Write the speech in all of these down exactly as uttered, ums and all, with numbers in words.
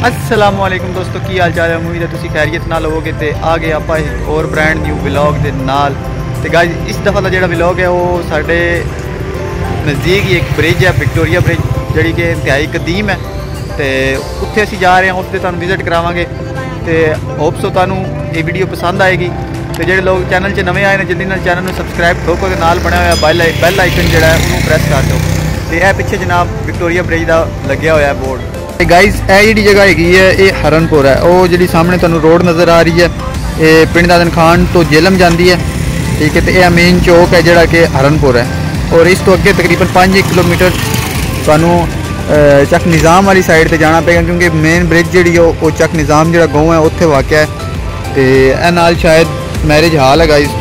अस्सलामुअलैकुम दोस्तों, की हाल चाल है। उम्मीद है तुसी खैरियत नाल होवोगे। ते आ गए आप एक और ब्रांड न्यू व्लॉग दे नाल। ते गाइस इस दफ़ा दा जेहड़ा व्लॉग है वो साडे नज़दीक ही एक ब्रिज है, विक्टोरिया ब्रिज, जिहड़ी कि इंतहाई कदीम है। तो उत्थे असीं जा रहे हैं, उससे तुहानूं विजिट करावांगे। तो होप सो तुहानूं ये वीडियो पसंद आएगी। तो जेहड़े लोग चैनल च नवे आए हैं जल्दी नाल चैनल में सबसक्राइब ठोको, ते नाल बनया होया बैल बैल आइकन जिहड़ा है उन्होंने प्रेस कर दो। तो यह पिछे जनाब विक्टोरिया ब्रिज का लग्या होया बोर्ड। गाइज यह जी जगह हैगी है, ये हरनपुर है। वो जी सामने तुहानूं रोड नज़र आ रही है, ये पिंड दादन खान तो जेलम जाती है, ठीक है। तो यह मेन चौक है जोड़ा कि हरनपुर है। और इस तो अगे तकरीबन पाँच किलोमीटर तुहानूं चक निज़ाम वाली साइड पर जाना पेगा, क्योंकि मेन ब्रिज जी वो चक निज़ाम जो गाँव है उत्थे वाक़या है। तो यह नाल शायद मैरिज हाल है गाइज।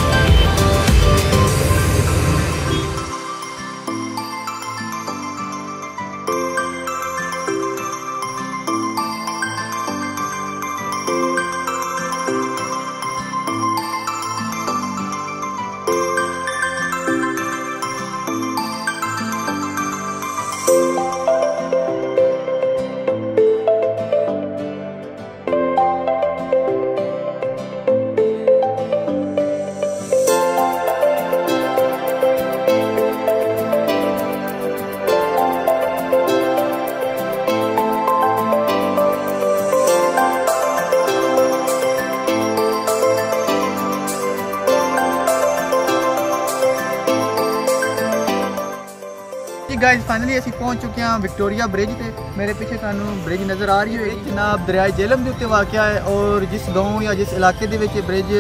गाइस फाइनली असीं पहुंच चुके हैं विक्टोरिया ब्रिज पे। मेरे पीछे तुहानूं ब्रिज नज़र आ रही है जनाब, दरियाए जेलम के उत्ते वाक़या है। और जिस गाँव या जिस इलाके दे विच ब्रिज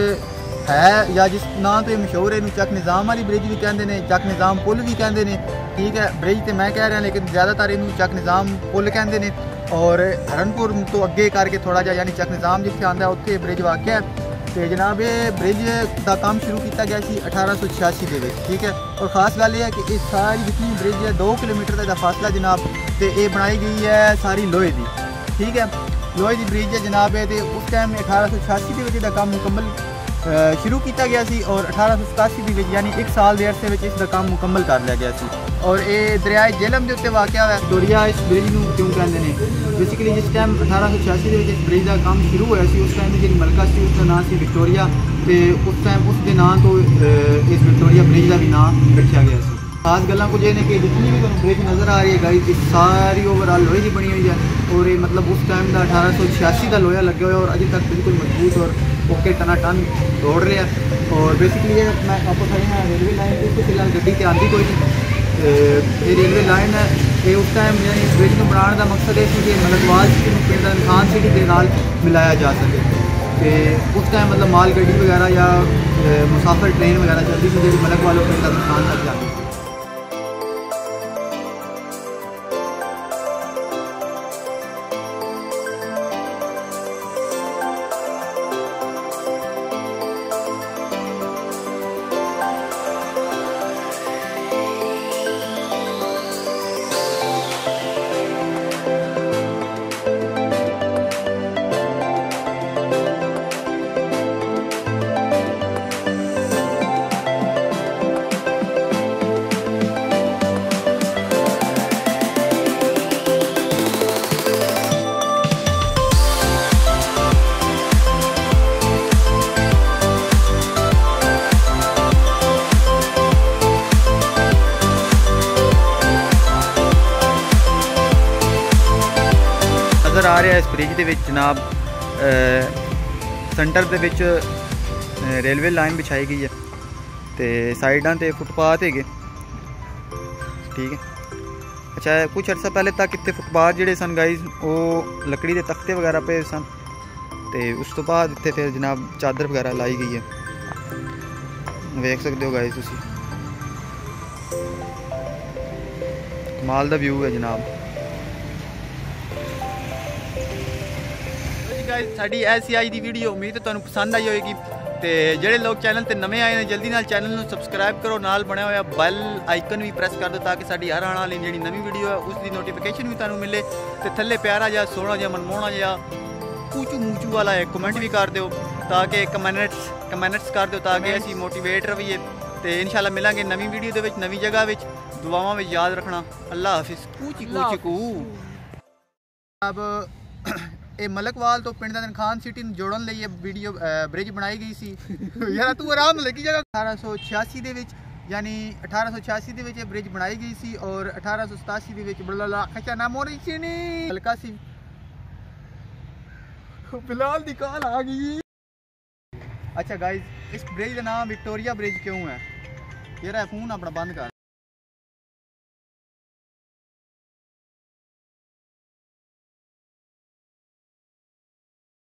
है या जिस नाम तो मशहूर है, चक निज़ाम वाली ब्रिज भी कहते हैं, चक निज़ाम पुल भी कहते हैं, ठीक है। ब्रिज तो मैं कह रहा, लेकिन ज़्यादातर इनू चक निज़ाम पुल कहते हैं। और हरनपुर तो अगे करके थोड़ा जा यानी चक निज़ाम जिथे आंदा है उत्थे ब्रिज वाक़या है। तो जनाब ये ब्रिज का काम शुरू किया गया सी अठारह सौ छियासी के, ठीक है। और ख़ास गल यह है कि इस सारी जितनी ब्रिज है दो किलोमीटर का फासला जनाब, तो ये बनाई गई है सारी लोहे की, ठीक है। लोहे की ब्रिज है जनाब है। तो उस टाइम अठारह सौ छियासी के काम मुकम्मल शुरू किया गया सी, और अठारह सौ सतासी के यानी एक साल के अरसे में इसका काम मुकम्मल कर लिया गया सी। और ये दरियाए जेलम के उत्ते वाक़या है। विक्टोरिया इस ब्रिज को क्यों कहते हैं, बेसिकली जिस टाइम अठारह सौ छियासी के इस ब्रिज का काम शुरू होया सी, उस टाइम जी मलका सी उसका नाम सी विक्टोरिया। तो उस टाइम उसके नाम तो इस विक्टोरिया ब्रिज का भी नाम रखा गया सी। खास गल्लां कुछ ये ने कि जितनी भी तुहानूं ब्रिज नज़र आ रही है गाइस, सारी ओवरऑल लोहे की बनी हुई है। और ये मतलब उस टाइम का अठारह सौ छियासी का लोहा लगे हुआ है, और अभी तक बिल्कुल मजबूत और ओके टना टन दौड़ रहे हैं। और बेसिकली ये मैं आपको खड़ी है रेलवे लाइन पर, फिलहाल गड्डी तो आती कोई नहीं। ये रेलवे लाइन है, ये उस टाइम यानी इस ब्रिज को बनाने का मकसद है कि मलकवाल सिटी को पिंड दादन खान सिटी के नाल मिलाया जा सके। तो उस टाइम मतलब माल गड्डी वगैरह या मुसाफिर ट्रेन वगैरह चलती थी जी मलक वालों पिंड दादन खान तक जाती थी। नज़र आ रहा है इस ब्रिज के जनाब सेंटर के विच रेलवे लाइन बिछाई गई है। तो साइडा तो फुटपाथ है, ठीक है। अच्छा कुछ अर्सा पहले तक इतने फुटपाथ जोड़े सन गाइज वो लकड़ी के तख्ते वगैरह पे सन। तो उस तो बाद इतने फिर जनाब चादर वगैरह लाई गई है, देख सकते हो गाइज तुसी। कमाल दा व्यू है जनाब। साड़ी ऐसी आई दी वीडियो उम्मीद है तुहानूं पसंद आई होगी। तो जोड़े लोग चैनल पर नवे आए हैं जल्दी नाल चैनल को सबसक्राइब करो, नाल बनया हुआ बैल आइकन भी प्रेस कर दो ताकि साड़ी हर आने वाली जी नवी वीडियो है उसकी नोटिफिकेशन भी तुहानूं मिले। तो थल्ले प्यारा जा सोहना जा मनमोहना जा कूचू मूचू वाला है कमेंट भी कर दो ताकि कमेंट्स कमेंट्स कर दो ताकि असीं मोटिवेट रहिए। तो इंशाल्लाह मिलांगे नवी वीडियो दे विच नवी जगह विच। दुआवां में याद रखना। अल्लाह हाफिज़। कूची कूची कू। अब ਇਹ ਮਲਕਵਾਲ ਤੋਂ ਪਿੰਡ ਦਾ ਖਾਨ ਸਿਟੀ ਨੂੰ ਜੋੜਨ ਲਈ ਇਹ ਵੀਡੀਓ ਬ੍ਰਿਜ ਬਣਾਈ ਗਈ ਸੀ। ਯਾਰ ਤੂੰ ਆਰਾਮ ਨਾਲ ਲਿਖੀ ਜਗ੍ਹਾ ਅਠਾਰਾਂ ਸੌ ਛਿਆਸੀ ਦੇ ਵਿੱਚ यानी अठारह सौ छियासी ਦੇ ਵਿੱਚ ਇਹ ਬ੍ਰਿਜ ਬਣਾਈ ਗਈ ਸੀ और अठारह सौ सतासी ਦੇ ਵਿੱਚ ਬੜਾ ਖਚਾ ਨਾ ਮੋਰੀ ਸੀ ਨਹੀਂ ਹਲਕਾ ਸੀ। बिलाल ਦੀ ਕਾਲ ਆ ਗਈ। अच्छा गाइस इस ब्रिज का नाम विक्टोरिया ब्रिज क्यों है? यार फोन अपना बंद कर।